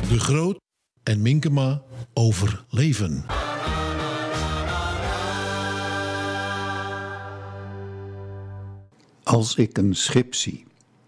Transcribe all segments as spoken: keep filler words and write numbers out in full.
De Groot en Minkema over leven. Als ik een schip zie.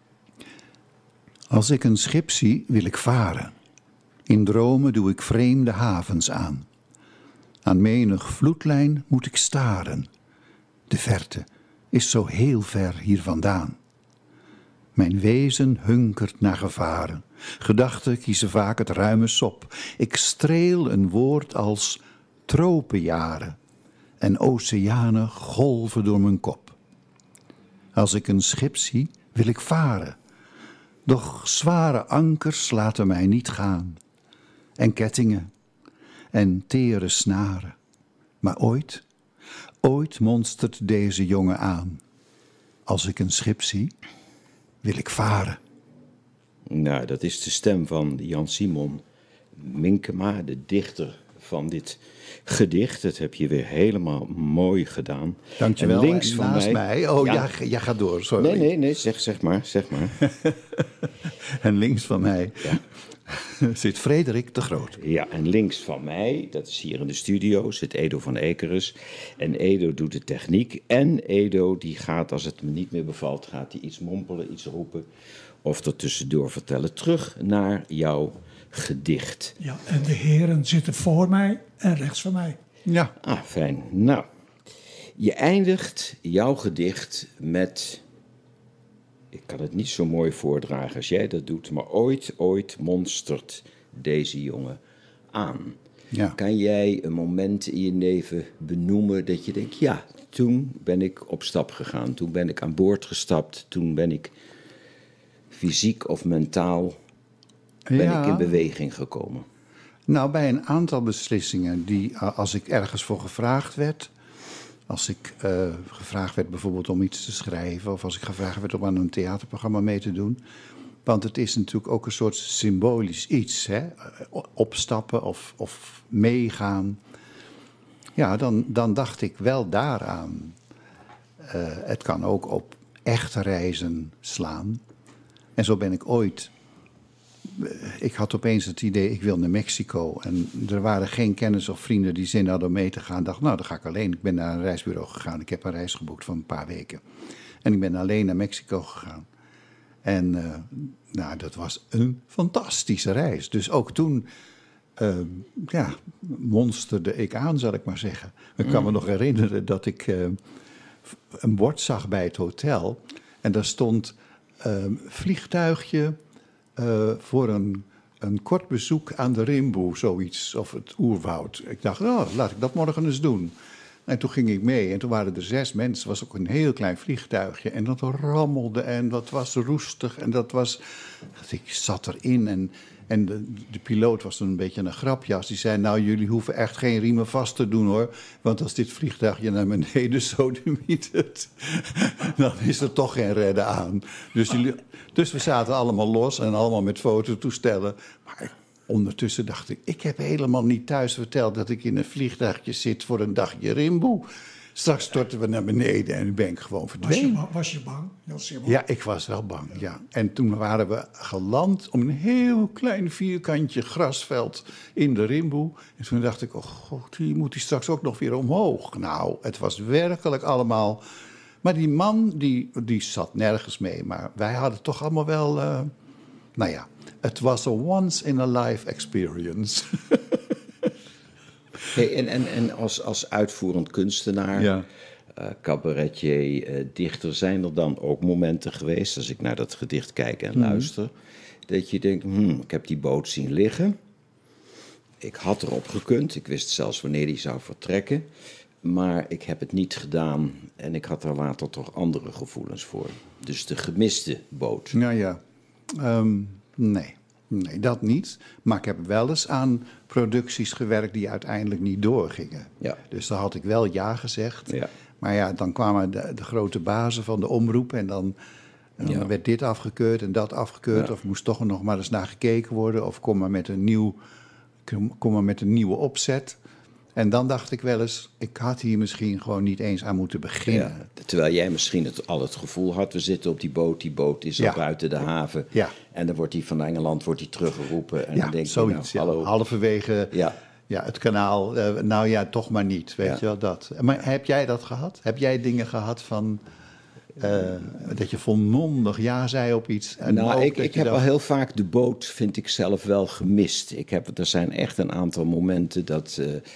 Als ik een schip zie, wil ik varen. In dromen doe ik vreemde havens aan. Aan menig vloedlijn moet ik staren. De verte is zo heel ver hier vandaan. Mijn wezen hunkert naar gevaren. Gedachten kiezen vaak het ruime sop. Ik streel een woord als tropenjaren. En oceanen golven door mijn kop. Als ik een schip zie, wil ik varen. Doch zware ankers laten mij niet gaan. En kettingen en tere snaren. Maar ooit, ooit monstert deze jongen aan. Als ik een schip zie, wil ik varen. Nou, dat is de stem van Jan Simon Minkema, de dichter van dit gedicht. Dat heb je weer helemaal mooi gedaan. Dankjewel. En links en van naast mij... mij... Oh, ja. ja, jij gaat door, sorry. Nee, nee, nee, zeg, zeg maar, zeg maar. En links van mij Ja. zit Frederik de Groot. Ja, en links van mij, dat is hier in de studio, zit Edo van Ekerus. En Edo doet de techniek. En Edo, die gaat, als het me niet meer bevalt, gaat hij iets mompelen, iets roepen. Of er tussendoor vertellen. Terug naar jouw gedicht. Ja, en de heren zitten voor mij en rechts van mij. Ja. Ah, fijn. Nou, je eindigt jouw gedicht met... Ik kan het niet zo mooi voordragen als jij dat doet, maar ooit, ooit monstert deze jongen aan. Ja. Kan jij een moment in je leven benoemen dat je denkt, ja, toen ben ik op stap gegaan, toen ben ik aan boord gestapt, toen ben ik fysiek of mentaal ben Ja. ik in beweging gekomen? Nou, bij een aantal beslissingen die, uh, als ik ergens voor gevraagd werd... als ik uh, gevraagd werd bijvoorbeeld om iets te schrijven... of als ik gevraagd werd om aan een theaterprogramma mee te doen... want het is natuurlijk ook een soort symbolisch iets, hè? Opstappen of, of meegaan. Ja, dan, dan dacht ik wel daaraan. Uh, het kan ook op echte reizen slaan. En zo ben ik ooit... Ik had opeens het idee, ik wil naar Mexico. En er waren geen kennis of vrienden die zin hadden om mee te gaan. Ik dacht, nou, dan ga ik alleen. Ik ben naar een reisbureau gegaan. Ik heb een reis geboekt van een paar weken. En ik ben alleen naar Mexico gegaan. En uh, nou, dat was een fantastische reis. Dus ook toen, uh, ja, monsterde ik aan, zal ik maar zeggen. Ik kan me nog herinneren dat ik uh, een bord zag bij het hotel. En daar stond uh, vliegtuigje... Uh, voor een, een kort bezoek aan de Rimboe, zoiets, of het oerwoud. Ik dacht, oh, laat ik dat morgen eens doen. En toen ging ik mee en toen waren er zes mensen. Het was ook een heel klein vliegtuigje. En dat rammelde en dat was roestig en dat was... Ik zat erin en, en de, de piloot was dan een beetje een grapjas. Die zei, nou, jullie hoeven echt geen riemen vast te doen, hoor. Want als dit vliegtuigje naar beneden sodemietert, dan is er toch geen redden aan. Dus, jullie, dus we zaten allemaal los en allemaal met fototoestellen. Maar ondertussen dacht ik, ik heb helemaal niet thuis verteld dat ik in een vliegtuigje zit voor een dagje Rimboe. Straks storten we naar beneden en nu ben ik gewoon Was verdwenen. je, ba- was je bang? Heel simpel. Ja, ik was wel bang, ja. En toen waren we geland op een heel klein vierkantje grasveld in de Rimboe. En toen dacht ik, oh god, hier moet hij straks ook nog weer omhoog. Nou, het was werkelijk allemaal... Maar die man, die, die zat nergens mee. Maar wij hadden toch allemaal wel... Uh, nou ja, het was a once-in-a-life experience. Hey, en en, en als, als uitvoerend kunstenaar, Ja. uh, cabaretier, uh, dichter, zijn er dan ook momenten geweest, als ik naar dat gedicht kijk en luister, dat je denkt, hmm, ik heb die boot zien liggen. Ik had erop gekund, ik wist zelfs wanneer die zou vertrekken, maar ik heb het niet gedaan en ik had er later toch andere gevoelens voor. Dus de gemiste boot. Nou ja, um, nee. Nee, dat niet. Maar ik heb wel eens aan producties gewerkt die uiteindelijk niet doorgingen. Ja. Dus daar had ik wel ja gezegd. Ja. Maar ja, dan kwamen de, de grote bazen van de omroep en dan, en dan Ja. werd dit afgekeurd en dat afgekeurd. Ja. Of moest toch nog maar eens naar gekeken worden. Of kom maar met een, nieuw, kom, kom maar met een nieuwe opzet. En dan dacht ik wel eens, ik had hier misschien gewoon niet eens aan moeten beginnen. Ja, terwijl jij misschien het, al het gevoel had, we zitten op die boot, die boot is Ja. al buiten de haven. Ja. En dan wordt die van Engeland wordt die teruggeroepen. En dan Ja, denk je, zoiets. nou, ja. hallo. Halverwege Ja. ja, het kanaal. eh, nou ja, toch maar niet, weet Ja. je wel, dat. Maar heb jij dat gehad? Heb jij dingen gehad van... eh, dat je volmondig ja zei op iets? En Nou, ook ik, dat ik je heb dacht, wel heel vaak de boot, vind ik zelf wel, gemist. Ik heb, er zijn echt een aantal momenten dat... eh, eh,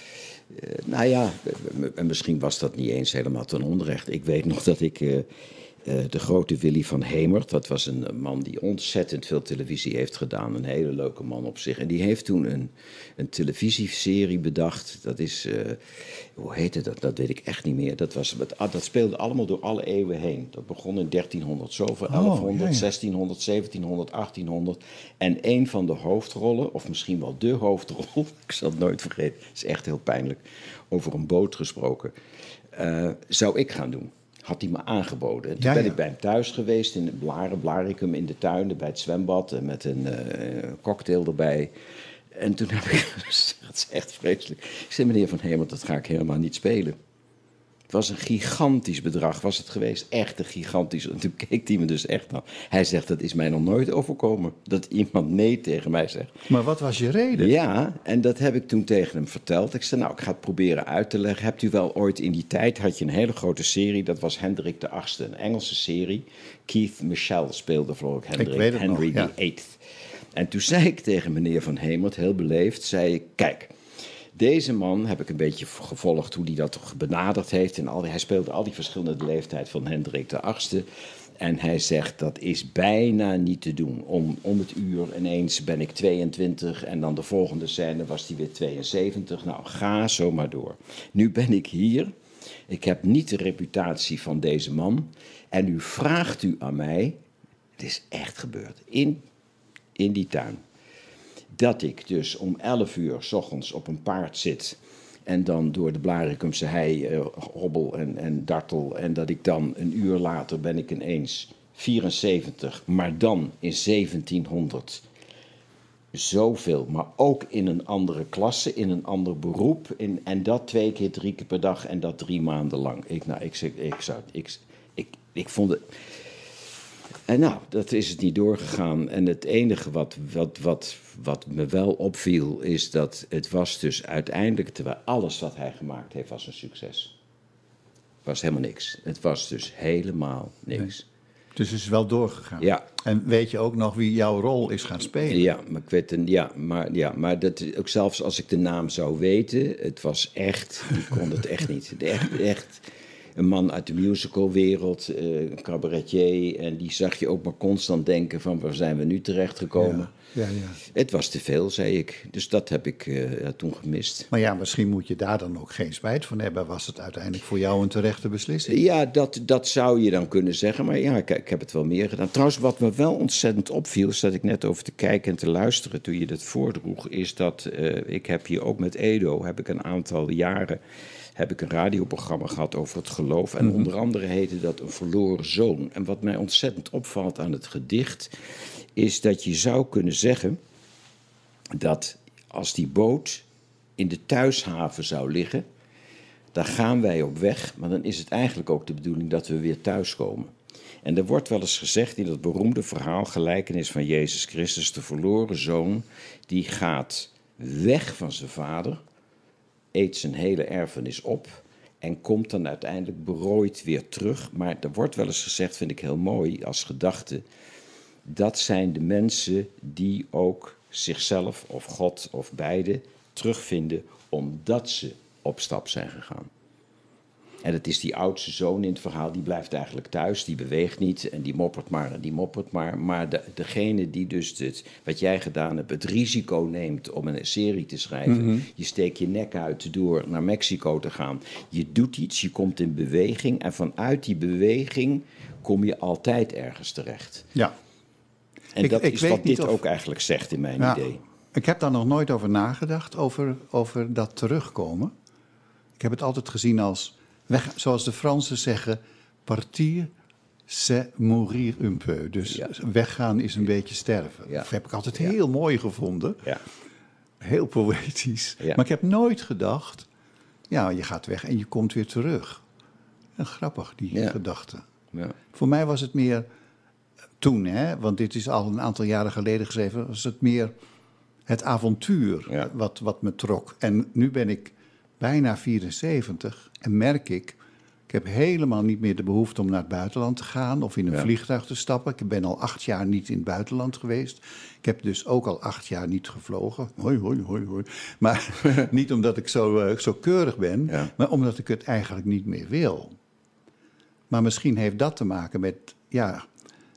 nou ja, en misschien was dat niet eens helemaal ten onrecht. Ik weet nog dat ik... eh, eh, de grote Willy van Hemert, dat was een man die ontzettend veel televisie heeft gedaan. Een hele leuke man op zich. En die heeft toen een, een televisieserie bedacht. Dat is, uh, hoe heette dat? Dat weet ik echt niet meer. Dat, was, dat speelde allemaal door alle eeuwen heen. Dat begon in dertienhonderd zoveel, elfhonderd, ja, ja. zestienhonderd, zeventienhonderd, achttienhonderd. En een van de hoofdrollen, of misschien wel de hoofdrol, ik zal het nooit vergeten, het is echt heel pijnlijk, over een boot gesproken, uh, zou ik gaan doen. Had hij me aangeboden. En toen Ja, ben ja. ik bij hem thuis geweest in Blaren, Blaricum in de tuin, bij het zwembad en met een uh, cocktail erbij. En toen heb ik gezegd, het is echt vreselijk. Ik zei, meneer Van Hemert, dat ga ik helemaal niet spelen. Het was een gigantisch bedrag, was het geweest. Echt een gigantisch. En toen keek hij me dus echt aan. Hij zegt, dat is mij nog nooit overkomen. Dat iemand nee tegen mij zegt. Maar wat was je reden? Ja, en dat heb ik toen tegen hem verteld. Ik zei, nou, ik ga het proberen uit te leggen. Hebt u wel ooit in die tijd, had je een hele grote serie. Dat was Hendrik de Achtste, een Engelse serie. Keith Michel speelde voor ook Hendrik, Ik weet het Henry nog, ja. the Eighth. En toen zei ik tegen meneer Van Hemert, heel beleefd, zei ik, kijk... Deze man heb ik een beetje gevolgd hoe hij dat benaderd heeft. En al die, hij speelde al die verschillende leeftijd van Hendrik de Achtste. En hij zegt, dat is bijna niet te doen. Om, om het uur ineens ben ik tweeëntwintig en dan de volgende scène was hij weer tweeënzeventig. Nou, ga zo maar door. Nu ben ik hier. Ik heb niet de reputatie van deze man. En nu vraagt u aan mij, het is echt gebeurd, in, in die tuin... dat ik dus om elf uur 's ochtends op een paard zit... en dan door de Blaricumse hei uh, hobbel en, en dartel... en dat ik dan een uur later ben ik ineens vierenzeventig... maar dan in zeventienhonderd zoveel... maar ook in een andere klasse, in een ander beroep... In, en dat twee keer, drie keer per dag en dat drie maanden lang. Ik, nou, ik, ik, ik, zou, ik, ik, ik vond het... En nou, dat is het niet doorgegaan. En het enige wat, wat, wat, wat me wel opviel, is dat het was dus uiteindelijk, terwijl alles wat hij gemaakt heeft, was een succes. Het was helemaal niks. Het was dus helemaal niks. Dus het is wel doorgegaan. Ja. En weet je ook nog wie jouw rol is gaan spelen? Ja, maar ik weet het, ja, maar, ja, maar dat, ook zelfs als ik de naam zou weten, het was echt, ik kon het echt niet. Echt, echt een man uit de musicalwereld, uh, een cabaretier, en die zag je ook maar constant denken van, waar zijn we nu terechtgekomen? Ja, ja, ja. Het was te veel, zei ik. Dus dat heb ik uh, ja, toen gemist. Maar ja, misschien moet je daar dan ook geen spijt van hebben. Was het uiteindelijk voor jou een terechte beslissing? Ja, dat, dat zou je dan kunnen zeggen. Maar ja, ik, ik heb het wel meer gedaan. Trouwens, wat me wel ontzettend opviel, zat ik net over te kijken en te luisteren toen je dat voordroeg, is dat uh, ik heb hier ook met Edo, heb ik een aantal jaren, heb ik een radioprogramma gehad over het geloof. En mm-hmm. onder andere heette dat Een Verloren Zoon. En wat mij ontzettend opvalt aan het gedicht, is dat je zou kunnen zeggen dat als die boot in de thuishaven zou liggen, dan gaan wij op weg, maar dan is het eigenlijk ook de bedoeling dat we weer thuiskomen. En er wordt wel eens gezegd in dat beroemde verhaal, gelijkenis van Jezus Christus, de verloren zoon, die gaat weg van zijn vader, eet zijn hele erfenis op en komt dan uiteindelijk berooid weer terug. Maar er wordt wel eens gezegd, vind ik heel mooi als gedachte, dat zijn de mensen die ook zichzelf of God of beide terugvinden omdat ze op stap zijn gegaan. En het is die oudste zoon in het verhaal, die blijft eigenlijk thuis, die beweegt niet en die moppert maar en die moppert maar. Maar de, degene die dus het, wat jij gedaan hebt, het risico neemt om een serie te schrijven. Mm-hmm. Je steekt je nek uit door naar Mexico te gaan. Je doet iets, je komt in beweging en vanuit die beweging kom je altijd ergens terecht. Ja. En ik, dat ik is wat dit of... ook eigenlijk zegt in mijn ja, idee. Ik heb daar nog nooit over nagedacht, over, over dat terugkomen. Ik heb het altijd gezien als, weg, zoals de Fransen zeggen, partir, c'est mourir un peu. Dus ja. weggaan is een beetje sterven. Ja. Dat heb ik altijd ja. heel mooi gevonden. Ja. Heel poëtisch. Ja. Maar ik heb nooit gedacht Ja, je gaat weg en je komt weer terug. En grappig, die Ja. gedachte. Ja. Voor mij was het meer toen, hè, want dit is al een aantal jaren geleden geschreven, was het meer het avontuur Ja. wat, wat me trok. En nu ben ik bijna vierenzeventig en merk ik, ik heb helemaal niet meer de behoefte om naar het buitenland te gaan of in een Ja. vliegtuig te stappen. Ik ben al acht jaar niet in het buitenland geweest. Ik heb dus ook al acht jaar niet gevlogen. Hoi, hoi, hoi, hoi. Maar niet omdat ik zo, eh, zo keurig ben, Ja. maar omdat ik het eigenlijk niet meer wil. Maar misschien heeft dat te maken met, ja,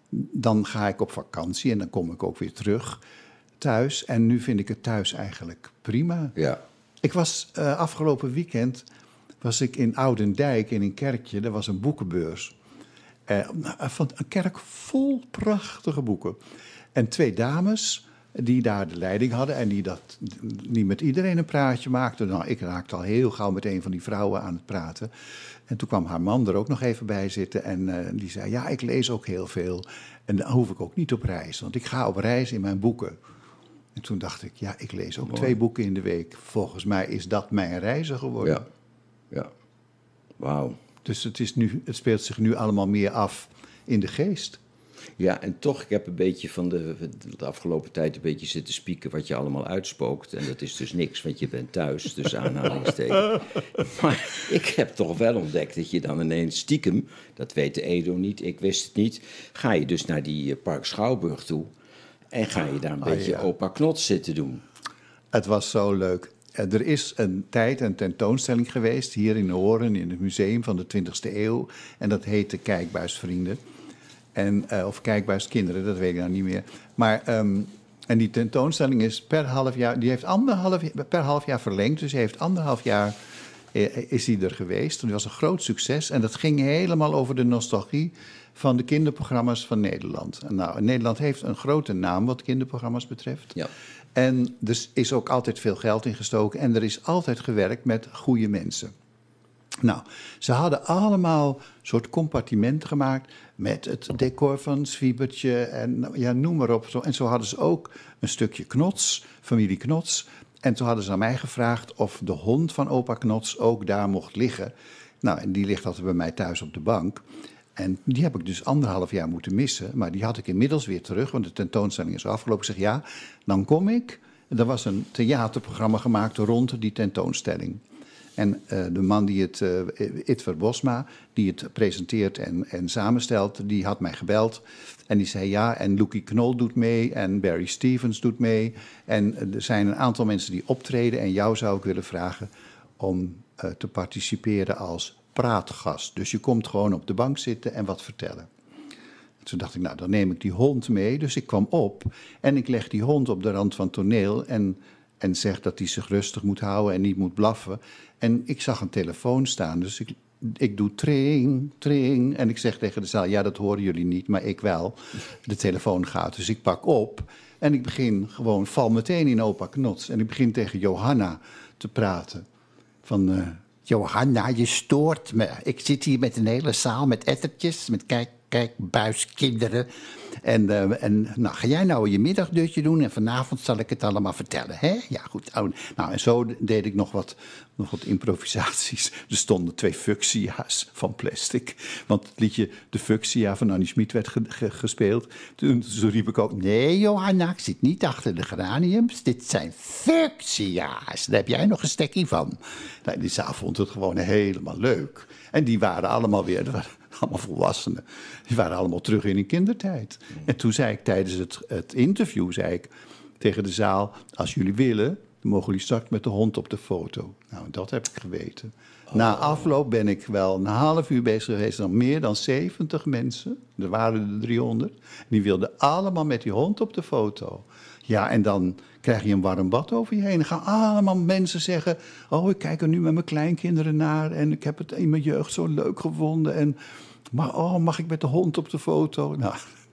dan ga ik op vakantie en dan kom ik ook weer terug thuis. En nu vind ik het thuis eigenlijk prima. Ja. Ik was uh, afgelopen weekend was ik in Oudendijk in een kerkje. Er was een boekenbeurs. Uh, van een kerk vol prachtige boeken. En twee dames die daar de leiding hadden en die dat niet met iedereen een praatje maakten. Nou, ik raakte al heel gauw met een van die vrouwen aan het praten. En toen kwam haar man er ook nog even bij zitten en uh, die zei, ja, ik lees ook heel veel. En dan hoef ik ook niet op reis, want ik ga op reis in mijn boeken. En toen dacht ik, ja, ik lees ook Mooi. twee boeken in de week. Volgens mij is dat mijn reizen geworden. Ja. Ja. Wauw. Dus het, is nu, het speelt zich nu allemaal meer af in de geest. Ja, en toch, ik heb een beetje van de, de afgelopen tijd een beetje zitten spieken wat je allemaal uitspookt. En dat is dus niks, want je bent thuis, dus aanhalingstekens. Maar ik heb toch wel ontdekt dat je dan ineens stiekem, dat weet de Edo niet, ik wist het niet, ga je dus naar die eh, Park Schouwburg toe en ga je daar een Ah, beetje ja. opa Knots zitten doen. Het was zo leuk. Eh, Er is een tijd een tentoonstelling geweest hier in Hoorn in het museum van de twintigste eeuw. En dat heette Kijkbuisvrienden. En, uh, of Kijkbuiskinderen, dat weet ik nou niet meer. Maar, um, en die tentoonstelling is per half jaar, die heeft anderhalf, per half jaar verlengd. Dus hij heeft anderhalf jaar eh, is die er geweest. Dat was een groot succes. En dat ging helemaal over de nostalgie van de kinderprogramma's van Nederland. En nou, Nederland heeft een grote naam wat kinderprogramma's betreft. Ja. En er is ook altijd veel geld in gestoken. En er is altijd gewerkt met goede mensen. Nou, ze hadden allemaal soort compartimenten gemaakt met het decor van Zwiebertje en ja, noem maar op. En zo hadden ze ook een stukje Knots, familie Knots. En toen hadden ze aan mij gevraagd of de hond van opa Knots ook daar mocht liggen. Nou, en die ligt altijd bij mij thuis op de bank. En die heb ik dus anderhalf jaar moeten missen. Maar die had ik inmiddels weer terug, want de tentoonstelling is afgelopen. Ik zeg, ja, dan kom ik. Er was een theaterprogramma gemaakt rond die tentoonstelling. En uh, de man die het, uh, Itver Bosma, die het presenteert en, en samenstelt, die had mij gebeld. En die zei ja, en Loekie Knol doet mee en Barry Stevens doet mee. En er zijn een aantal mensen die optreden en jou zou ik willen vragen om uh, te participeren als praatgast. Dus je komt gewoon op de bank zitten en wat vertellen. Toen dacht ik, nou, dan neem ik die hond mee. Dus ik kwam op en ik leg die hond op de rand van het toneel en, en zeg dat hij zich rustig moet houden en niet moet blaffen. En ik zag een telefoon staan, dus ik, ik doe tring, tring. En ik zeg tegen de zaal, ja, dat horen jullie niet, maar ik wel. De telefoon gaat, dus ik pak op en ik begin gewoon, val meteen in opa Knots. En ik begin tegen Johanna te praten. Van, uh, Johanna, je stoort me. Ik zit hier met een hele zaal met ettertjes, met kijk, kijkbuiskinderen. En, uh, en nou, ga jij nou je middagdutje doen en vanavond zal ik het allemaal vertellen, hè? Ja, goed. Nou, en zo deed ik nog wat, nog wat improvisaties. Er stonden twee fuchsia's van plastic. Want het liedje De Fuchsia van Annie Schmid werd ge, ge, gespeeld. Toen, toen riep ik ook, nee Johanna, ik zit niet achter de geraniums. Dit zijn fuchsia's. Daar heb jij nog een stekkie van. Nou, die zaal vond het gewoon helemaal leuk. En die waren allemaal weer... Dat waren, allemaal volwassenen. Die waren allemaal terug in hun kindertijd. En toen zei ik tijdens het, het interview, zei ik tegen de zaal, als jullie willen, dan mogen jullie straks met de hond op de foto. Nou, dat heb ik geweten. Oh. Na afloop ben ik wel een half uur bezig geweest, dan meer dan zeventig mensen. Er waren er driehonderd. Die wilden allemaal met die hond op de foto. Ja, en dan krijg je een warm bad over je heen. Dan gaan allemaal mensen zeggen, oh, ik kijk er nu met mijn kleinkinderen naar en ik heb het in mijn jeugd zo leuk gevonden. En, maar oh, mag ik met de hond op de foto? Nou,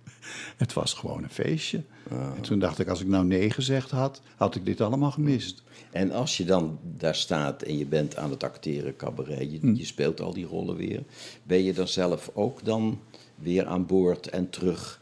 het was gewoon een feestje. Oh. En toen dacht ik, als ik nou nee gezegd had, had ik dit allemaal gemist. En als je dan daar staat en je bent aan het acteren, cabaret, je, hm. je speelt al die rollen weer. Ben je dan zelf ook dan weer aan boord en terug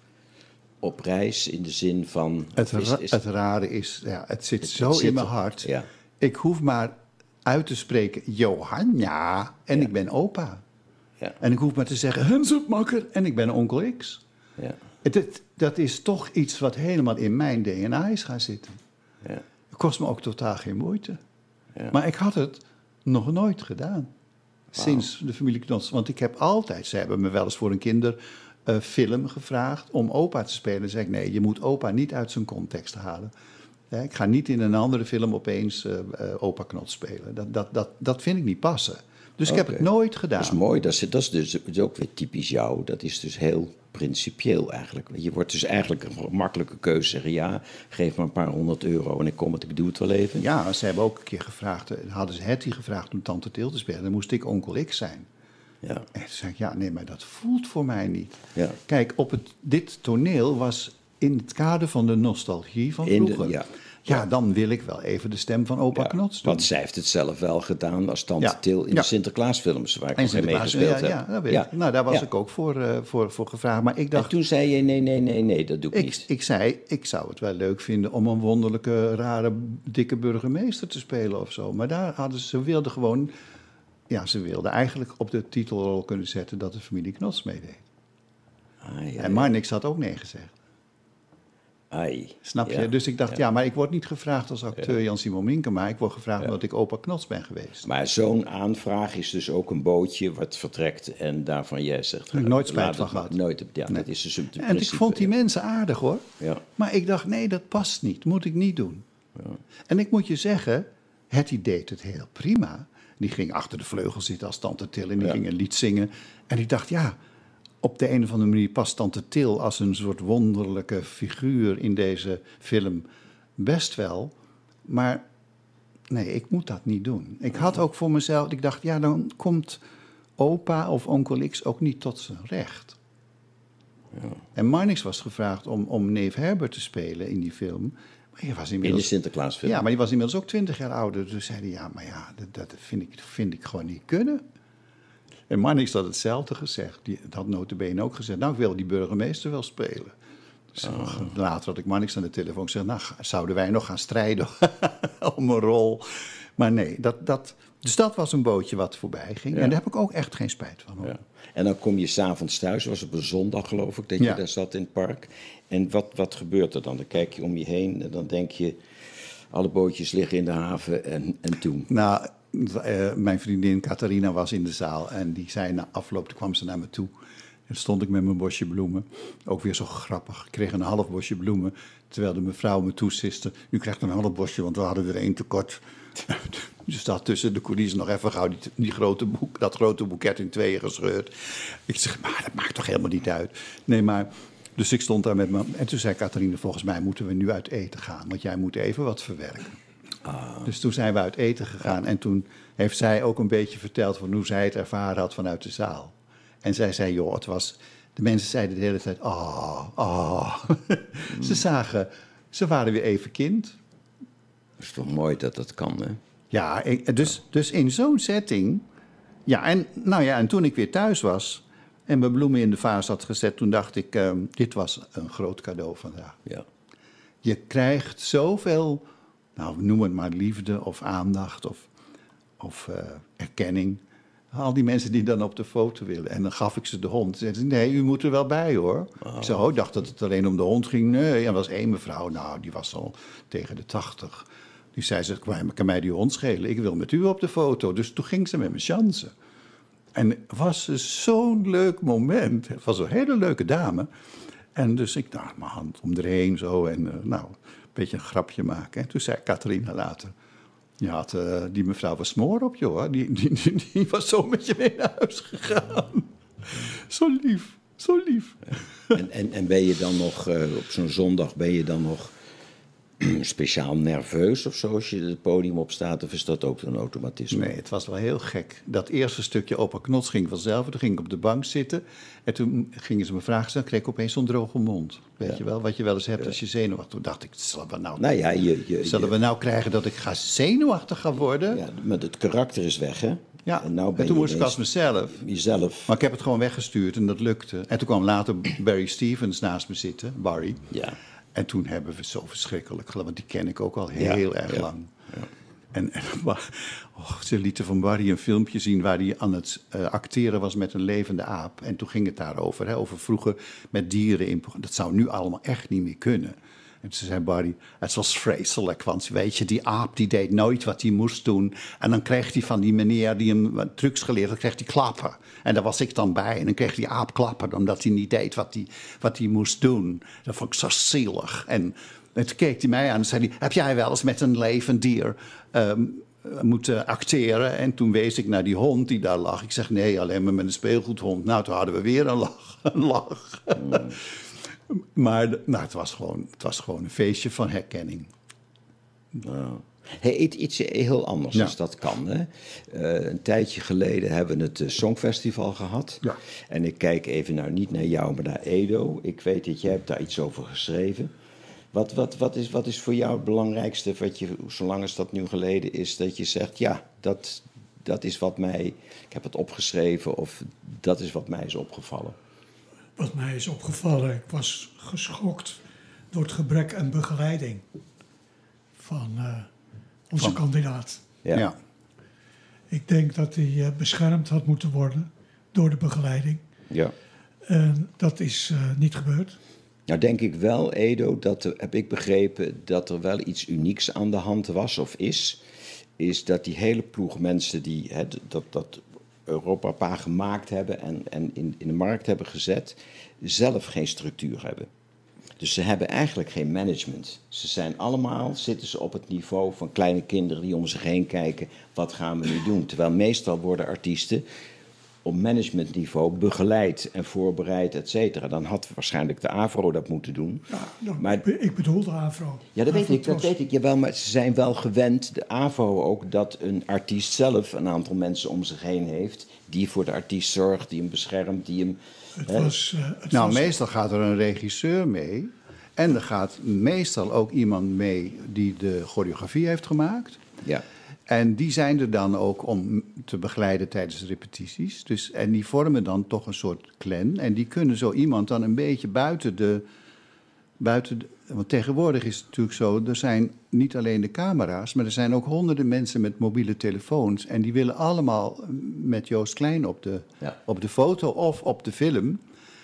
op reis in de zin van... Het, ra- is, is, het rare is, ja, het zit het, zo het zit in mijn er, hart. Ja. Ik hoef maar uit te spreken, Johanna, en Ja. ik ben opa. Ja. En ik hoef maar te zeggen, Hensupmakker, en ik ben onkel X. Ja. Het, het- dat is toch iets wat helemaal in mijn D N A is gaan zitten. Ja. Het kost me ook totaal geen moeite. Ja. Maar ik had het nog nooit gedaan. Sinds de familie Knots. Want ik heb altijd, ze hebben me wel eens voor een kinderfilm gevraagd om opa te spelen. Dan zei ik, nee, je moet opa niet uit zijn context halen. Ja, ik ga niet in een andere film opeens eh, eh, opa Knots spelen. Dat, dat, dat, dat vind ik niet passen. Dus ik heb Oké. het nooit gedaan. Dat is mooi, dat is, dat is dus dat is ook weer typisch jou. Dat is dus heel principieel eigenlijk. Je wordt dus eigenlijk een gemakkelijke keuze zeggen, ja, geef me een paar honderd euro en ik kom het, ik doe het wel even. Ja, ze hebben ook een keer gevraagd, eh, hadden ze Hetty gevraagd om Tante Til te spelen. Dan moest ik onkel X zijn. Ja. En toen zei ik, ja, nee, maar dat voelt voor mij niet. Ja. Kijk, op het, dit toneel was in het kader van de nostalgie van In de- vroeger. ja. Ja, dan wil ik wel even de stem van opa Ja, Knots doen. want zij heeft het zelf wel gedaan als Tante Ja. Til in Ja. de Sinterklaasfilms, waar ik En nog mee Sinterklaas, gespeeld ja, heb. ja, dat weet ik. Nou, daar was Ja. ik ook voor, eh, voor, voor gevraagd. Maar ik En dacht, toen zei je, nee, nee, nee, nee, dat doe ik, ik, niet. ik zei, ik zou het wel leuk vinden om een wonderlijke, rare, dikke burgemeester te spelen of zo. Maar daar hadden ze, ze wilden gewoon, ja, ze wilden eigenlijk op de titelrol kunnen zetten dat de familie Knots meedeed. Ah, ja, En Marnix had ook nee gezegd. ai. Snap je? Ja. Dus ik dacht, ja. maar ik word niet gevraagd als acteur Jan Simon Minkema. Ik word gevraagd Ja. omdat ik opa Knots ben geweest. Maar zo'n aanvraag is dus ook een bootje wat vertrekt en daarvan jij zegt... Heb ik nooit spijt laat van het maar- gehad. Nooit, ja, Nee. dat is dus het En ik principe, vond die ja. mensen aardig hoor. Ja. Maar ik dacht, nee, dat past niet. Moet ik niet doen. Ja. En ik moet je zeggen, Hetty deed het heel prima. Die ging achter de vleugel zitten als Tante Til en die Ja. ging een lied zingen. En ik dacht, ja, op de een of andere manier past Tante Til als een soort wonderlijke figuur in deze film best wel. Maar nee, ik moet dat niet doen. Ik had ook voor mezelf, ik dacht, ja, dan komt opa of onkel X ook niet tot zijn recht. Ja. En Marnix was gevraagd om, om neef Herbert te spelen in die film. Maar hij was In de inmiddels... Sinterklaasfilm. Ja, maar die was inmiddels ook twintig jaar ouder. Dus zei hij, ja, maar ja, dat, dat vind, ik, vind ik gewoon niet kunnen. En Marnix had hetzelfde gezegd. Die had nota bene ook gezegd, nou, ik wil die burgemeester wel spelen. Dus later had ik Marnix aan de telefoon gezegd, nou, ga- zouden wij nog gaan strijden om een rol? Maar nee, dat, dat, dus dat was een bootje wat voorbij ging. Ja. En daar heb ik ook echt geen spijt van. Hoor. Ja. En dan kom je s'avonds thuis, was op een zondag geloof ik, dat je Ja. daar zat in het park. En wat, wat gebeurt er dan? Dan kijk je om je heen en dan denk je, alle bootjes liggen in de haven en, en toen? Nou, eh, mijn vriendin Catharina was in de zaal en die zei na afloop, toen kwam ze naar me toe. En stond ik met mijn bosje bloemen. Ook weer zo grappig. Ik kreeg een half bosje bloemen, terwijl de mevrouw me toesiste. U krijgt een half bosje, want we hadden er één tekort. Dus staat tussen de coulissen nog even gauw die, die grote boek, dat grote boeket in tweeën gescheurd. Ik zeg, maar dat maakt toch helemaal niet uit. Nee, maar... Dus ik stond daar met me. En toen zei Catharine, volgens mij moeten we nu uit eten gaan. Want jij moet even wat verwerken. Ah. Dus toen zijn we uit eten gegaan. En toen heeft zij ook een beetje verteld van hoe zij het ervaren had vanuit de zaal. En zij zei, joh, het was... De mensen zeiden de hele tijd, ah, ah. Ze zagen, ze waren weer even kind. Dat is toch mooi dat dat kan, hè? Ja, ik- dus, dus in zo'n setting... Ja, en, nou ja, en toen ik weer thuis was... en mijn bloemen in de vaas had gezet... toen dacht ik, ehm, dit was een groot cadeau vandaag. Ja. Je krijgt zoveel, nou noem het maar liefde of aandacht of, of eh, erkenning. Al die mensen die dan op de foto willen. En dan gaf ik ze de hond. Ze zeiden, nee, u moet er wel bij hoor. Ik zei, oh, ik dacht dat het alleen om de hond ging. Nee, er was één mevrouw, nou, die was al tegen de tachtig. Die zei, ze, kan mij die hond schelen? Ik wil met u op de foto. Dus toen ging ze met me chansen. En het was dus zo'n leuk moment. Het was een hele leuke dame. En dus ik dacht, mijn hand om erheen zo en uh, nou, een beetje een grapje maken. En toen zei Catharina later, je had, uh, die mevrouw was smoor op je hoor. Die, die, die, die was zo met je mee naar huis gegaan. Zo lief, zo lief. En, en, en ben je dan nog, uh, op zo'n zondag, ben je dan nog speciaal nerveus of zo als je het podium opstaat? Of is dat ook een automatisme? Nee, het was wel heel gek. Dat eerste stukje opa Knots ging vanzelf. Toen ging ik op de bank zitten. En toen gingen ze me vragen stellen. kreeg ik opeens zo'n droge mond. Weet Ja. je wel? Wat je wel eens hebt als je zenuwachtig. Toen dacht ik, zullen we nou, Nou ja, je, je, zullen je- we nou krijgen dat ik ga zenuwachtig ga worden? ja, maar het karakter is weg, hè? Ja, En, nou ben en toen je moest ik als ineens mezelf. jezelf. Maar ik heb het gewoon weggestuurd en dat lukte. En toen kwam later Barry Stevens naast me zitten, Barry. Ja. En toen hebben we zo verschrikkelijk gelachen, want die ken ik ook al heel Ja, erg ja, lang. ja. En, en oh, ze lieten van Barry een filmpje zien waar hij aan het uh, acteren was met een levende aap. En toen ging het daarover, hè, over vroeger met dieren. In, dat zou nu allemaal echt niet meer kunnen. En toen zei Barry, het was vreselijk, want weet je, die aap die deed nooit wat hij moest doen. En dan kreeg hij van die meneer die hem trucs geleerd had, kreeg hij klappen. En daar was ik dan bij. En dan kreeg die aap klappen, omdat hij niet deed wat hij, wat hij moest doen. Dat vond ik zo zielig. En, en toen keek hij mij aan en zei hij, heb jij wel eens met een levend dier um, moeten acteren? En toen wees ik naar die hond die daar lag. Ik zeg, nee, alleen maar met een speelgoedhond. Nou, toen hadden we weer een lach. Een lach. Mm. Maar nou, het, was gewoon, het was gewoon een feestje van herkenning. Nou. Hey, iets heel anders ja. als dat kan. Hè? Uh, een tijdje geleden hebben we het uh, Songfestival gehad. Ja. En ik kijk even nou niet naar jou, maar naar Edo. Ik weet dat jij hebt daar iets over geschreven. Wat, wat, wat, is, wat is voor jou het belangrijkste, wat je, zolang als dat nu geleden is, dat je zegt, ja, dat, dat is wat mij, ik heb het opgeschreven of dat is wat mij is opgevallen? Wat mij is opgevallen, ik was geschokt door het gebrek aan begeleiding van uh, onze van. kandidaat. Ja. ja. Ik denk dat hij uh, beschermd had moeten worden door de begeleiding. Ja. En dat is uh, niet gebeurd. Nou denk ik wel, Edo, dat er, heb ik begrepen dat er wel iets unieks aan de hand was of is. Is dat die hele ploeg mensen die hè, dat... dat Europa gemaakt hebben en, en in, in de markt hebben gezet, zelf geen structuur hebben. Dus ze hebben eigenlijk geen management. Ze zijn allemaal, zitten ze op het niveau van kleine kinderen die om zich heen kijken, wat gaan we nu doen? Terwijl meestal worden artiesten op managementniveau begeleid en voorbereid, et cetera. Dan had waarschijnlijk de AVRO dat moeten doen. Ja, nou, maar, ik bedoel de AVRO. Ja, dat weet ik, dat weet ik. Jawel, maar ze zijn wel gewend, de AVRO ook, dat een artiest zelf een aantal mensen om zich heen heeft die voor de artiest zorgt, die hem beschermt, die hem... Het was, uh, het nou, was... meestal gaat er een regisseur mee. En er gaat meestal ook iemand mee die de choreografie heeft gemaakt. Ja. En die zijn er dan ook om te begeleiden tijdens de repetities. Dus, en die vormen dan toch een soort clan. En die kunnen zo iemand dan een beetje buiten de... Buiten de, want tegenwoordig is het natuurlijk zo, er zijn niet alleen de camera's, maar er zijn ook honderden mensen met mobiele telefoons. En die willen allemaal met Joost Klein op de, ja. op de foto of op de film.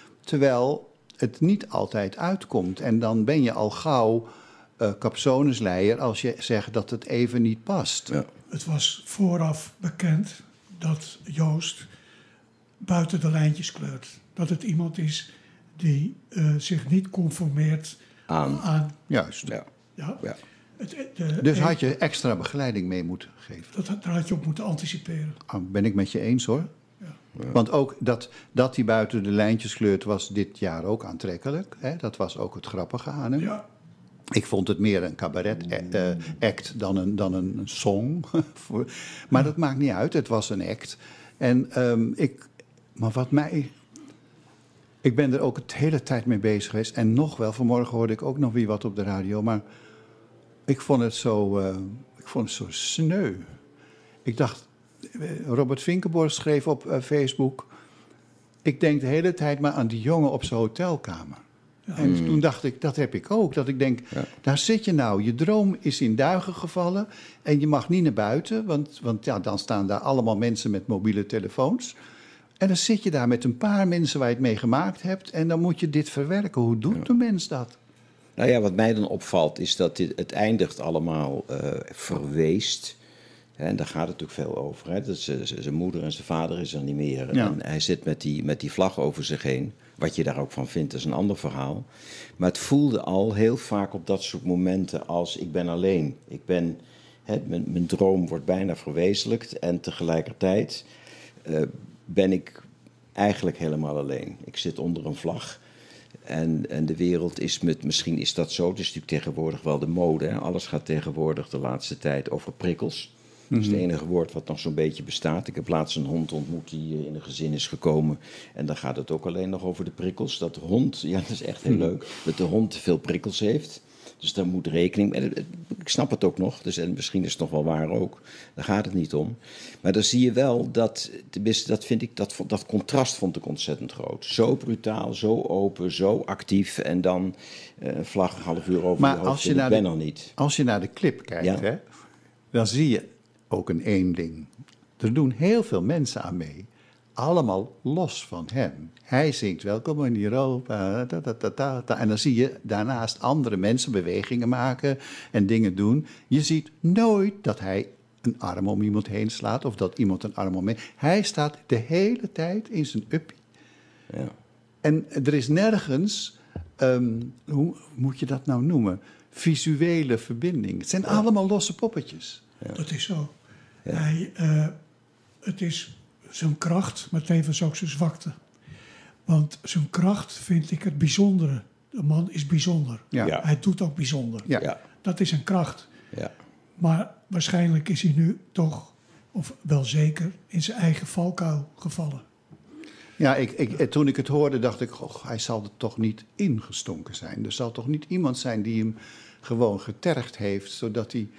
Terwijl het niet altijd uitkomt. En dan ben je al gauw uh, capsonesleier als je zegt dat het even niet past. Ja. Het was vooraf bekend dat Joost buiten de lijntjes kleurt. Dat het iemand is die uh, zich niet conformeert aan... aan Juist. Ja. Ja. Ja. Het, de, dus had je extra begeleiding mee moeten geven? Dat, daar had je op moeten anticiperen. Oh, ben ik met je eens hoor. Ja. Ja. Want ook dat, dat hij buiten de lijntjes kleurt was dit jaar ook aantrekkelijk. Hè? Dat was ook het grappige aan hem. Ja. Ik vond het meer een cabaret-act uh, dan, een, dan een song. Maar dat maakt niet uit, het was een act. En um, ik... Maar wat mij... Ik ben er ook het hele tijd mee bezig geweest. En nog wel, vanmorgen hoorde ik ook nog weer wat op de radio. Maar ik vond het zo, uh, ik vond het zo sneu. Ik dacht, Robert Vinkenborg schreef op uh, Facebook... Ik denk de hele tijd maar aan die jongen op zijn hotelkamer. Ja. En mm. toen dacht ik, dat heb ik ook. Dat ik denk, ja. daar zit je nou. Je droom is in duigen gevallen. En je mag niet naar buiten. Want, want ja, dan staan daar allemaal mensen met mobiele telefoons... En dan zit je daar met een paar mensen waar je het mee gemaakt hebt... en dan moet je dit verwerken. Hoe doet ja. de mens dat? Nou ja, wat mij dan opvalt is dat dit, het eindigt allemaal uh, verweest. En daar gaat het natuurlijk veel over. Hè? Dat zijn moeder en zijn vader is er niet meer. Ja. En hij zit met die, met die vlag over zich heen. Wat je daar ook van vindt, is een ander verhaal. Maar het voelde al heel vaak op dat soort momenten als... ik ben alleen. Ik ben, hè, mijn, mijn droom wordt bijna verwezenlijkt. En tegelijkertijd... Uh, ben ik eigenlijk helemaal alleen. Ik zit onder een vlag en, en de wereld is met... Misschien is dat zo, het is natuurlijk tegenwoordig wel de mode. Hè? Alles gaat tegenwoordig de laatste tijd over prikkels. Mm-hmm. Dat is het enige woord wat nog zo'n beetje bestaat. Ik heb laatst een hond ontmoet die in een gezin is gekomen. En dan gaat het ook alleen nog over de prikkels. Dat de hond, ja dat is echt heel leuk, dat de hond te veel prikkels heeft... Dus daar moet rekening mee. Ik snap het ook nog. Dus, en misschien is het nog wel waar ook. Daar gaat het niet om. Maar dan zie je wel dat... Tenminste, dat vind ik... Dat, dat contrast vond ik ontzettend groot. Zo brutaal, zo open, zo actief. En dan uh, een vlag een half uur over maar je hoofd. Als je ik naar ben de, er niet. Als je naar de clip kijkt... Ja. Hè, dan zie je ook een eenling. Er doen heel veel mensen aan mee. Allemaal los van hem. Hij zingt welkom in Europa. Ta, ta, ta, ta, ta. En dan zie je daarnaast andere mensen bewegingen maken en dingen doen. Je ziet nooit dat hij een arm om iemand heen slaat of dat iemand een arm om heen. Hij staat de hele tijd in zijn uppie. Ja. En er is nergens, um, hoe moet je dat nou noemen, visuele verbinding. Het zijn ja. allemaal losse poppetjes. Ja. Dat is zo. Ja. Hij, uh, het is zijn kracht, maar tevens ook zijn zwakte. Want zijn kracht vind ik het bijzondere. De man is bijzonder. Ja. Ja. Hij doet ook bijzonder. Ja. Ja. Dat is een kracht. Ja. Maar waarschijnlijk is hij nu toch, of wel zeker, in zijn eigen valkuil gevallen. Ja, ik, ik, toen ik het hoorde dacht ik, goh, hij zal er toch niet ingestonken zijn. Er zal toch niet iemand zijn die hem gewoon getergd heeft, zodat hij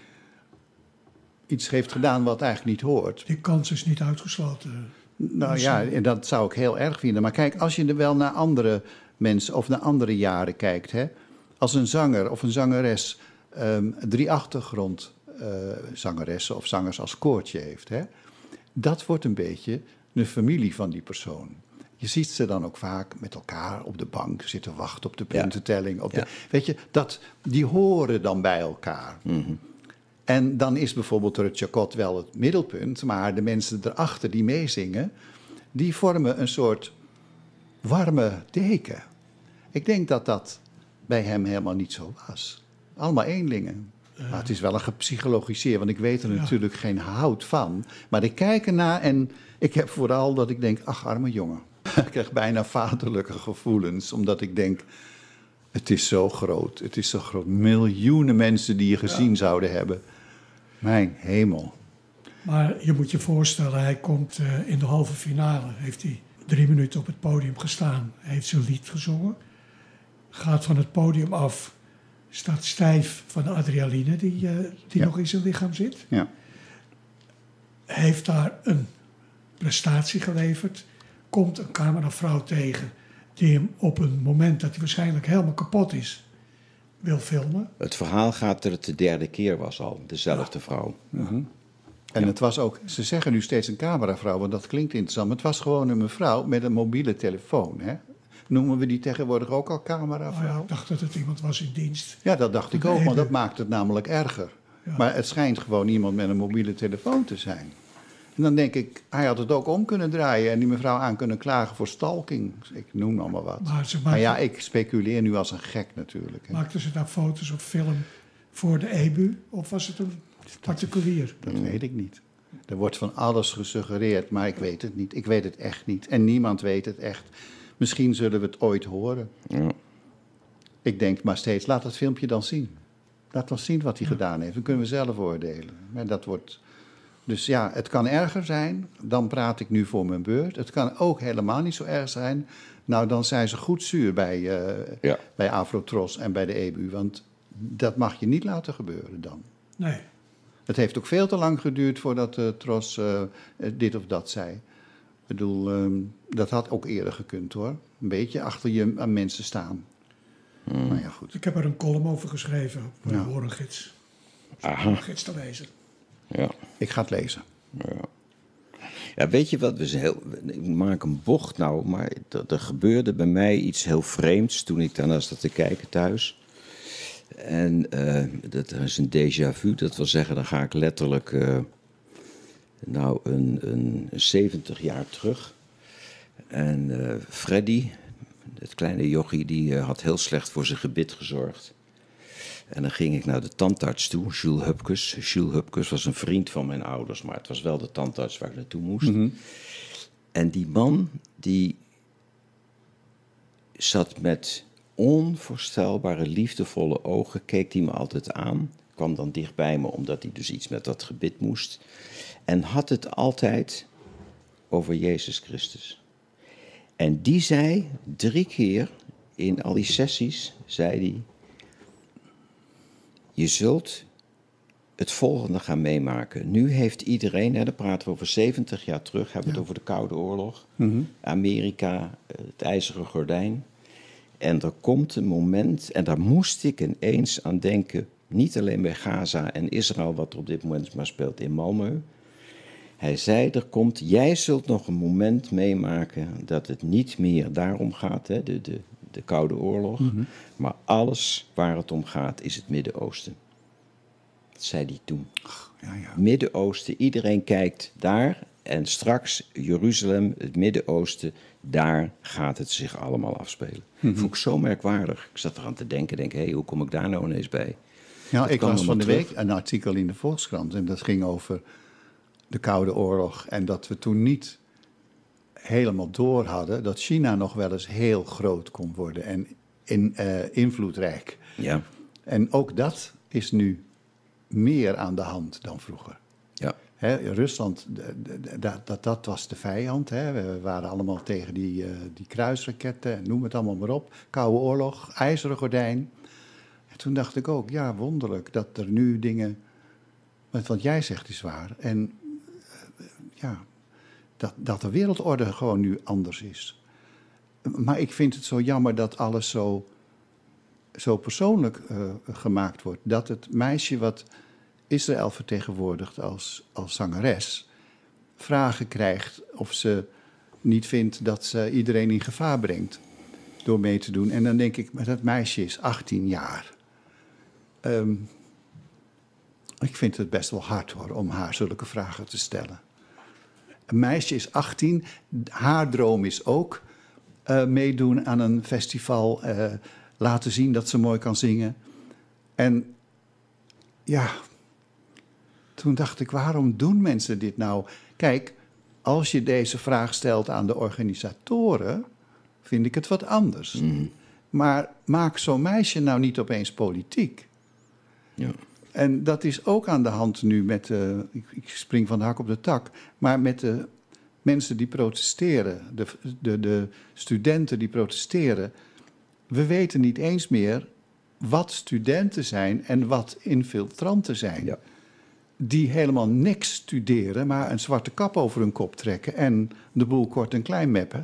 iets heeft gedaan wat eigenlijk niet hoort. Die kans is niet uitgesloten. Nou ja, en dat zou ik heel erg vinden. Maar kijk, als je er wel naar andere mensen of naar andere jaren kijkt, hè, als een zanger of een zangeres um, drie achtergrond uh, zangeressen of zangers als koortje heeft, hè, dat wordt een beetje een familie van die persoon. Je ziet ze dan ook vaak met elkaar op de bank zitten wachten op de puntentelling. Op de, ja. Weet je, dat, die horen dan bij elkaar. Mm-hmm. En dan is bijvoorbeeld het chakot wel het middelpunt, maar de mensen erachter die meezingen, die vormen een soort warme deken. Ik denk dat dat bij hem helemaal niet zo was. Allemaal eenlingen. Uh. Maar het is wel een gepsychologiseerd, want ik weet er ja. natuurlijk geen hout van. Maar ik kijk ernaar en ik heb vooral dat ik denk, ach, arme jongen. Ik krijg bijna vaderlijke gevoelens, omdat ik denk, het is zo groot. Het is zo groot. Miljoenen mensen die je gezien ja. zouden hebben. Mijn hemel. Maar je moet je voorstellen, hij komt uh, in de halve finale. Heeft hij drie minuten op het podium gestaan. Hij heeft zijn lied gezongen. Gaat van het podium af. Staat stijf van de adrenaline die, uh, die ja. nog in zijn lichaam zit. Ja. Heeft daar een prestatie geleverd. Komt een cameravrouw tegen die hem op een moment dat hij waarschijnlijk helemaal kapot is wil filmen. Het verhaal gaat dat het de derde keer was al, dezelfde ja. vrouw. Mm-hmm. En ja. het was ook, ze zeggen nu steeds een cameravrouw, want dat klinkt interessant. Maar het was gewoon een mevrouw met een mobiele telefoon. Hè? Noemen we die tegenwoordig ook al cameravrouw? Oh ja, ik dacht dat het iemand was in dienst. Ja, dat dacht ik ook, want dat maakt het namelijk erger. Ja. Maar het schijnt gewoon iemand met een mobiele telefoon te zijn. En dan denk ik, hij had het ook om kunnen draaien en die mevrouw aan kunnen klagen voor stalking. Ik noem allemaal wat. Maar, maakte, maar ja, ik speculeer nu als een gek natuurlijk. Hè. Maakten ze daar foto's of film voor de E B U of was het een particulier? Dat, dat weet ik niet. Er wordt van alles gesuggereerd, maar ik weet het niet. Ik weet het echt niet. En niemand weet het echt. Misschien zullen we het ooit horen. Ja. Ik denk maar steeds, laat dat filmpje dan zien. Laat ons zien wat hij ja. gedaan heeft. Dan kunnen we zelf oordelen. Maar dat wordt... Dus ja, het kan erger zijn, dan praat ik nu voor mijn beurt. Het kan ook helemaal niet zo erg zijn. Nou, dan zijn ze goed zuur bij, uh, ja. bij Afrotros en bij de E B U. Want dat mag je niet laten gebeuren dan. Nee. Het heeft ook veel te lang geduurd voordat uh, Tros uh, dit of dat zei. Ik bedoel, um, dat had ook eerder gekund hoor. Een beetje achter je aan mensen staan. Hmm. Maar ja, goed. Ik heb er een column over geschreven voor ja. de Horengids. Horengids te lezen. Ja. Ik ga het lezen. Ja, ja weet je wat? We zijn heel, ik maak een bocht nou, maar er, er gebeurde bij mij iets heel vreemds toen ik daarna zat te kijken thuis. En uh, dat is een déjà vu, dat wil zeggen, dan ga ik letterlijk uh, nou een, een zeventig jaar terug. En uh, Freddy, het kleine jochie, die uh, had heel slecht voor zijn gebit gezorgd. En dan ging ik naar de tandarts toe, Jules Hupkes. Jules Hupkes was een vriend van mijn ouders, maar het was wel de tandarts waar ik naartoe moest. Mm-hmm. En die man, die zat met onvoorstelbare, liefdevolle ogen, keek hij me altijd aan. Kwam dan dicht bij me, omdat hij dus iets met dat gebit moest. En had het altijd over Jezus Christus. En die zei drie keer in al die sessies, zei hij... Je zult het volgende gaan meemaken. Nu heeft iedereen, hè, daar praten we over zeventig jaar terug, hebben we ja. het over de Koude Oorlog. Mm-hmm. Amerika, het IJzeren Gordijn. En er komt een moment, en daar moest ik ineens aan denken, Niet alleen bij Gaza en Israël, wat er op dit moment maar speelt in Malmö. Hij zei, er komt, jij zult nog een moment meemaken dat het niet meer daarom gaat, hè, de, de, de Koude Oorlog. Mm-hmm. Maar alles waar het om gaat is het Midden-Oosten. Dat zei hij toen. Ach, ja, ja. Midden-Oosten, iedereen kijkt daar. En straks Jeruzalem, het Midden-Oosten, daar gaat het zich allemaal afspelen. Mm-hmm. Vond ik zo merkwaardig. Ik zat eraan te denken, denk, hé, hey, hoe kom ik daar nou ineens bij? Ja, ik las van de terug. week een artikel in de Volkskrant en dat ging over de Koude Oorlog. En dat we toen niet helemaal door hadden dat China nog wel eens heel groot kon worden en in, uh, invloedrijk. Ja. En ook dat is nu meer aan de hand dan vroeger. Ja. Hè, Rusland, dat, dat, dat was de vijand. Hè. We waren allemaal tegen die, uh, die kruisraketten, noem het allemaal maar op. Koude Oorlog, ijzeren gordijn. En toen dacht ik ook, ja, wonderlijk dat er nu dingen... Wat jij zegt is waar. En uh, ja, dat, dat de wereldorde gewoon nu anders is. Maar ik vind het zo jammer dat alles zo, zo persoonlijk uh, gemaakt wordt. Dat het meisje wat Israël vertegenwoordigt als, als zangeres vragen krijgt of ze niet vindt dat ze iedereen in gevaar brengt door mee te doen. En dan denk ik, maar dat meisje is achttien jaar. Um, ik vind het best wel hard hoor, om haar zulke vragen te stellen. Een meisje is achttien, haar droom is ook uh, meedoen aan een festival, uh, laten zien dat ze mooi kan zingen. En ja, toen dacht ik, waarom doen mensen dit nou? Kijk, als je deze vraag stelt aan de organisatoren, vind ik het wat anders. Mm. Maar maak zo'n meisje nou niet opeens politiek. Ja. En dat is ook aan de hand nu met, uh, ik, ik spring van de hak op de tak, maar met de mensen die protesteren, de, de, de studenten die protesteren. We weten niet eens meer wat studenten zijn en wat infiltranten zijn. Ja. Die helemaal niks studeren, maar een zwarte kap over hun kop trekken en de boel kort en klein meppen.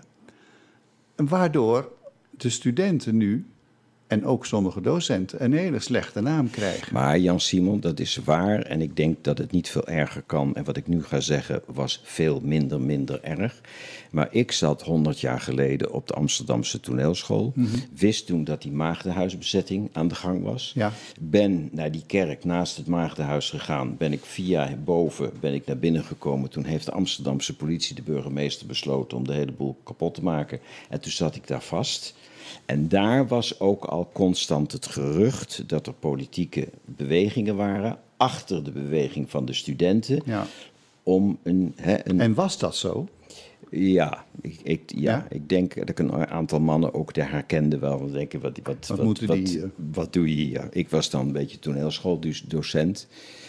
Waardoor de studenten nu, en ook sommige docenten, een hele slechte naam krijgen. Maar Jan Simon, dat is waar. En ik denk dat het niet veel erger kan. En wat ik nu ga zeggen was veel minder, minder erg. Maar ik zat honderd jaar geleden op de Amsterdamse toneelschool. Mm-hmm. Wist toen dat die maagdenhuisbezetting aan de gang was. Ja. Ben naar die kerk naast het maagdenhuis gegaan. Ben ik via boven ben ik naar binnen gekomen. Toen heeft de Amsterdamse politie, de burgemeester, besloten om de hele boel kapot te maken. En toen zat ik daar vast. En daar was ook al constant het gerucht dat er politieke bewegingen waren achter de beweging van de studenten. Ja. Om een, hè, een... En was dat zo? Ja, ik, ik, ja, ja, ik denk dat ik een aantal mannen ook daar herkende wel. Denken, wat, wat, wat, wat, moeten wat, die, uh... wat doe je hier? Ik was dan een beetje toneelschool-docent.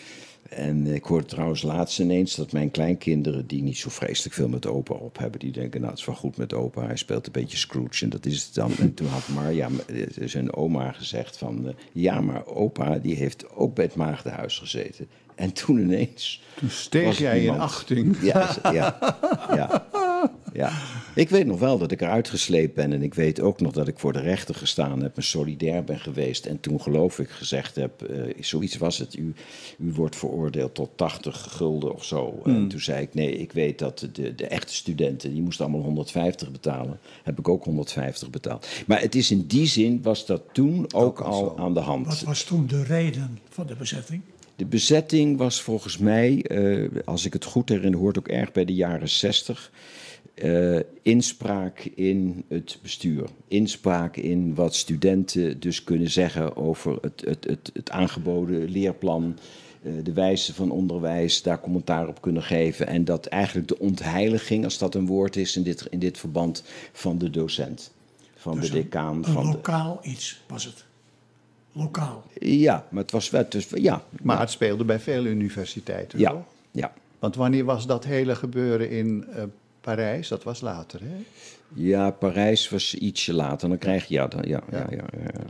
En ik hoorde trouwens laatst ineens dat mijn kleinkinderen, die niet zo vreselijk veel met opa op hebben, die denken, nou, het is wel goed met opa, hij speelt een beetje Scrooge en dat is het dan. En toen had Marja, zijn oma, gezegd van, ja, maar opa, die heeft ook bij het maagdenhuis gezeten. En toen ineens... Toen steeg jij iemand... in achting. Ja, ja, ja, ja. Ik weet nog wel dat ik eruit gesleept ben en ik weet ook nog dat ik voor de rechter gestaan heb en solidair ben geweest. En toen geloof ik gezegd heb, uh, zoiets was het, u, u wordt veroordeeld tot tachtig gulden of zo. Mm. En toen zei ik, nee, ik weet dat de, de echte studenten, die moesten allemaal honderdvijftig betalen. Heb ik ook honderdvijftig betaald. Maar het is in die zin, was dat toen ook, ook al zo. Aan de hand. Wat was toen de reden van de bezetting? De bezetting was volgens mij, uh, als ik het goed herinner, hoort ook erg bij de jaren zestig... Uh, inspraak in het bestuur. Inspraak in wat studenten dus kunnen zeggen over het, het, het, het aangeboden leerplan, uh, de wijze van onderwijs, daar commentaar op kunnen geven. En dat eigenlijk de ontheiliging, als dat een woord is in dit, in dit verband, van de docent, van dus de decaan. Een, van een lokaal de... iets was het. Lokaal. Ja, maar het was wel... Dus, ja, maar ja. het speelde bij veel universiteiten, ja, toch? Ja. Want wanneer was dat hele gebeuren in uh, Parijs? Dat was later, hè? Ja, Parijs was ietsje later. Dan krijg je... Ja, dan, ja, ja. Ja, ja, ja.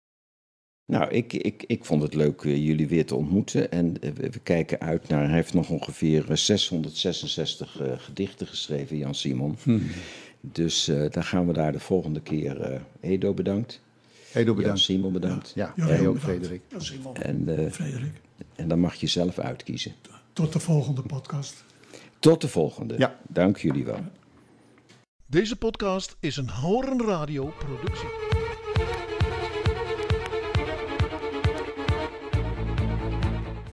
Nou, ik, ik, ik vond het leuk uh, jullie weer te ontmoeten. En uh, we kijken uit naar... Hij heeft nog ongeveer uh, zeshonderdzesenzestig uh, gedichten geschreven, Jan Simon. Hmm. Dus uh, dan gaan we daar de volgende keer... Uh, Edo, bedankt. Edo, bedankt. Jan Simon bedankt. Ja, Ja, jij heel ook, bedankt. Frederik. Ja, Simon. En, eh, Frederik. en dan mag je zelf uitkiezen. Tot de volgende podcast. Tot de volgende. Ja. Dank jullie wel. Deze podcast is een Horen Radio productie.